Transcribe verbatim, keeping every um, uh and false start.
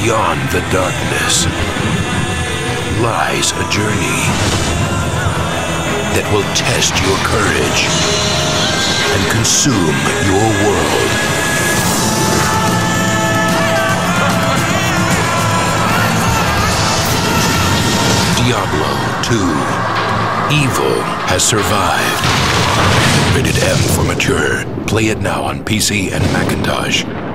Beyond the darkness lies a journey that will test your courage and consume your world. Diablo two. Evil has survived. Rated M for mature. Play it now on P C and Macintosh.